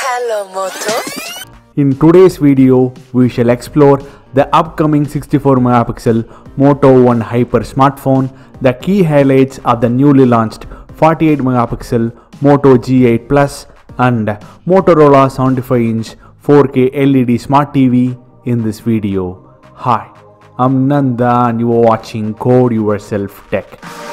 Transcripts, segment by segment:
Hello Moto. In today's video, we shall explore the upcoming 64 megapixel Moto One Hyper smartphone, the key highlights of the newly launched 48 megapixel Moto G8 Plus and Motorola 75-inch 4K LED Smart TV in this video. Hi, I'm Nanda and you are watching Code Yourself Tech.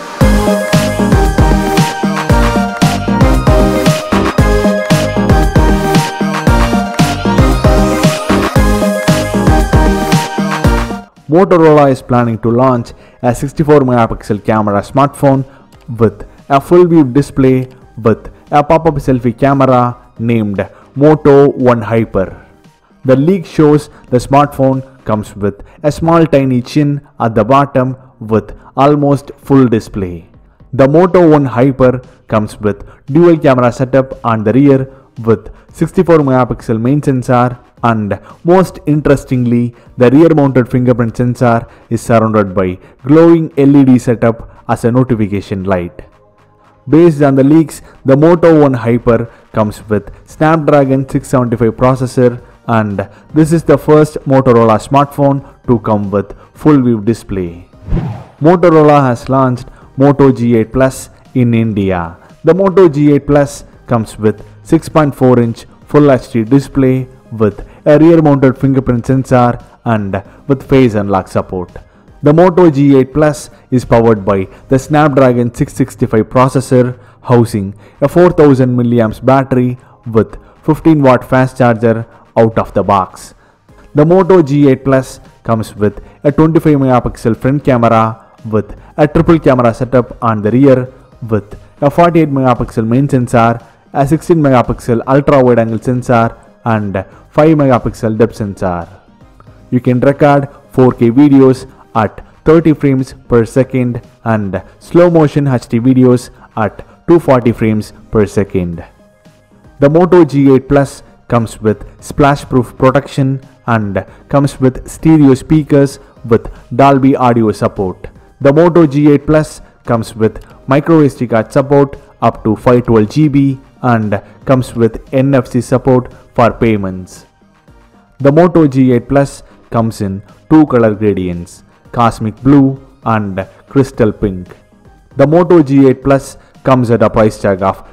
Motorola is planning to launch a 64 megapixel camera smartphone with a full view display with a pop-up selfie camera named Moto One Hyper. The leak shows the smartphone comes with a small tiny chin at the bottom with almost full display. The Moto One Hyper comes with dual camera setup on the rear with 64 megapixel main sensor, and most interestingly, the rear mounted fingerprint sensor is surrounded by glowing LED setup as a notification light. Based on the leaks, the Moto One Hyper comes with Snapdragon 675 processor, and this is the first Motorola smartphone to come with full view display. Motorola has launched Moto G8 Plus in India. The Moto G8 Plus comes with 6.4-inch Full HD display with a rear mounted fingerprint sensor and with face unlock support. The Moto G8 Plus is powered by the Snapdragon 665 processor, housing a 4000 mAh battery with 15-watt fast charger out of the box. The Moto G8 Plus comes with a 25 megapixel front camera with a triple camera setup on the rear with a 48 megapixel main sensor, a 16 megapixel ultra wide angle sensor and 5 megapixel depth sensor. You can record 4K videos at 30 frames per second and slow motion HD videos at 240 frames per second. The Moto G8 Plus comes with splash proof protection and comes with stereo speakers with Dolby audio support. The Moto G8 Plus comes with microSD card support up to 512 GB and comes with NFC support for payments. The Moto G8 Plus comes in two color gradients, Cosmic Blue and Crystal Pink. The Moto G8 Plus comes at a price tag of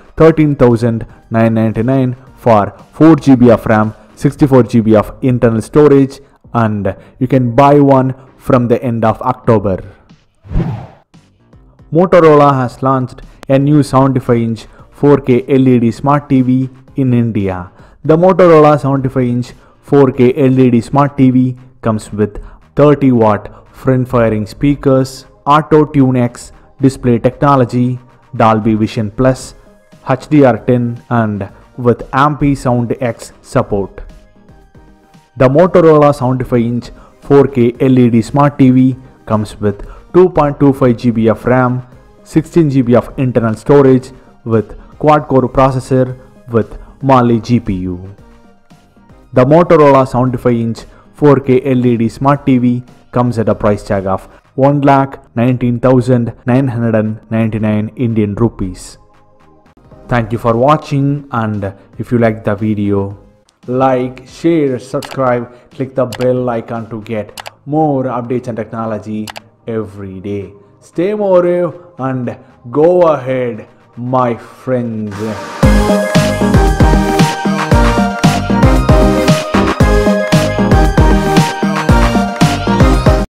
13,999 for 4 GB of RAM, 64 GB of internal storage, and you can buy one from the end of October. Motorola has launched a new 75-inch 4K LED Smart TV in India. The Motorola 75-inch 4K LED Smart TV comes with 30-watt front-firing speakers, Auto Tune X display technology, Dolby Vision Plus, HDR10 and with Ampy Sound X support. The Motorola 75-inch 4K LED Smart TV comes with 2.25 GB of RAM, 16 GB of internal storage with quad-core processor with Mali GPU. The Motorola 75-inch 4K LED Smart TV comes at a price tag of 1,19,999 Indian rupees. Thank you for watching, and if you like the video, like, share, subscribe, click the bell icon to get more updates on technology every day. Stay motive and go ahead, my friends.